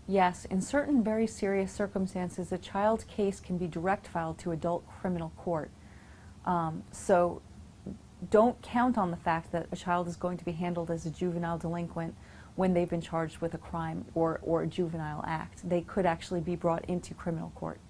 Yes, in certain very serious circumstances, a child case can be direct filed to adult criminal court. So don't count on the fact that a child is going to be handled as a juvenile delinquent when they've been charged with a crime or a juvenile act. They could actually be brought into criminal court.